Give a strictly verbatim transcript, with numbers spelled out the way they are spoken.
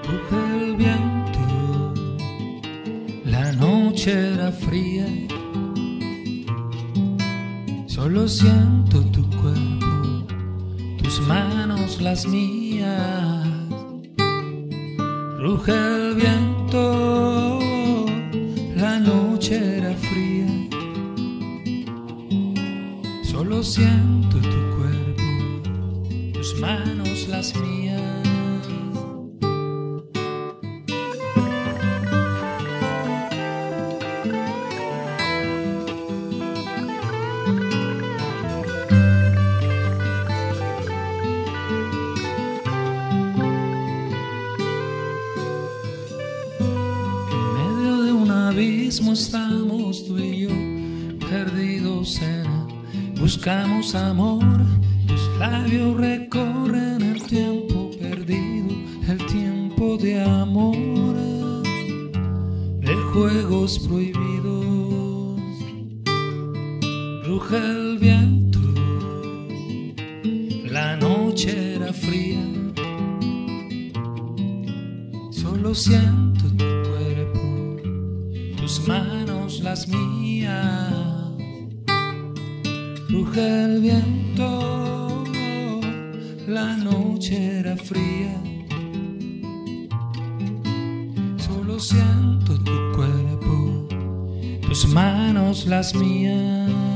Ruge el viento, la noche era fría, solo siento tu cuerpo, tus manos las mías. Ruge el viento, la noche era fría, solo siento tu cuerpo, tus manos las mías. Estamos tú y yo perdidos en él, buscamos amor, tus labios recorren el tiempo perdido, el tiempo de amor, de juegos prohibidos. Ruge el viento, la noche era fría, solo siento tu cuerpo, tus manos las mías. Ruge el viento, la noche era fría, solo siento tu cuerpo, tus manos las mías.